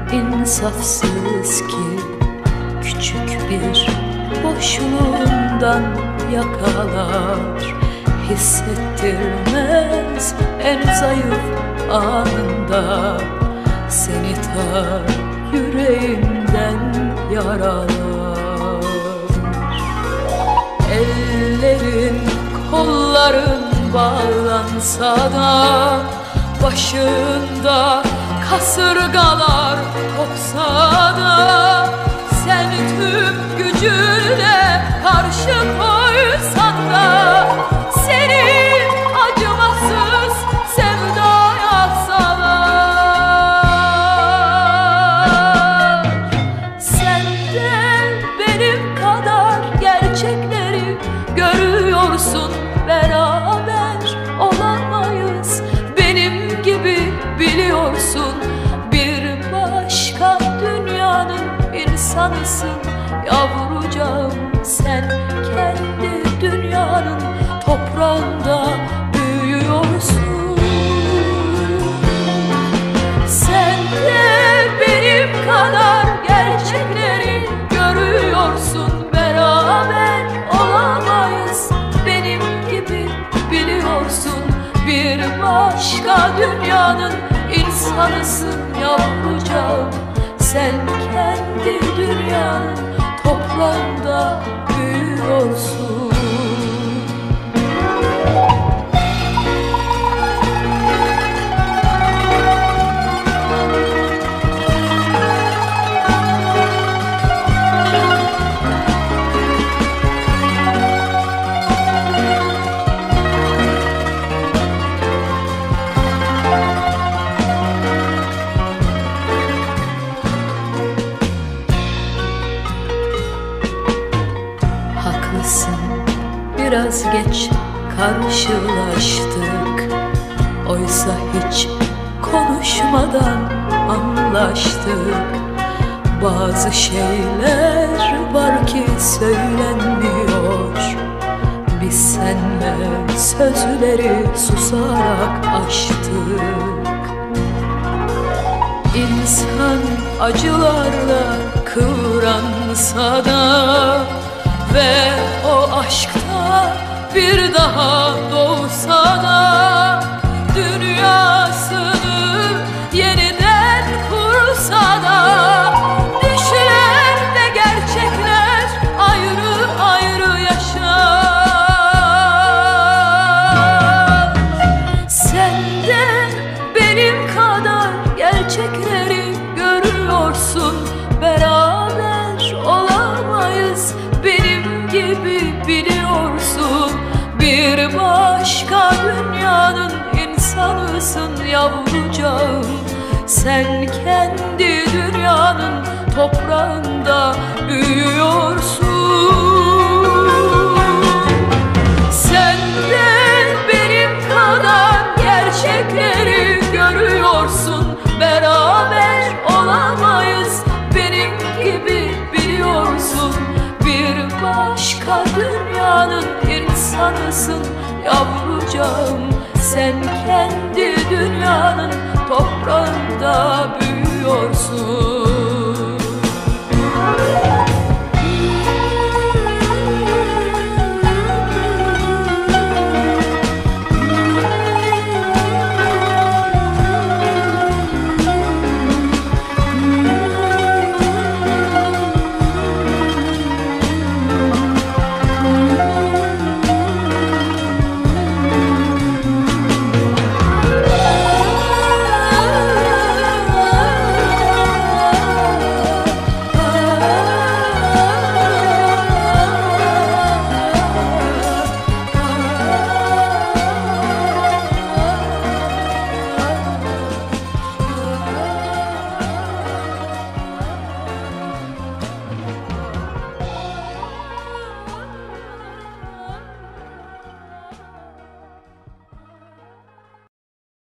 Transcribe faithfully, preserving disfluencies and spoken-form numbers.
insafsız ki küçük bir boşluğundan yakalar. Hissettirmez en zayıf anında, seni ta yüreğinden yaralar. Ellerin kolların bağlansa da, başında kasırgalar kopsa da, sen tüm gücünle karşı koysan da, seni acımasız sevdaya salar. Sen de benim kadar gerçekleri görüyorsun, beraber olamayız benim gibi biliyorsun. Bir başka dünyanın insanısın yavrucağım, sen kendi dünyanın toprağında büyüyorsun. Sen de benim kadar gerçekleri görüyorsun, beraber olamayız benim gibi biliyorsun. Bir başka dünyanın insanısın yavrucağım, sen kendi dünyanın toprağında büyüyorsun. Biraz geç karşılaştık, oysa hiç konuşmadan anlaştık. Bazı şeyler var ki söylenmiyor, biz seninle sözleri susarak aştık. İnsan acılarla kıvransa da ve o aşkta bir daha doğsa da, dünyasını yeniden kursa da, düşler ve gerçekler ayrı ayrı yaşar. Sen de benim kadar gerçekleri görüyorsun, beraber olamayız benim gibi biliyorsun. Bir başka dünyanın insanısın yavrucağım, sen kendi dünyanın toprağında büyüyorsun. Sen de benim kadar gerçekleri görüyorsun, beraber olamayız benim gibi biliyorsun. Bir başka dünyanın insanısın yavrucağım, sen kendi dünyanın toprağında büyüyorsun.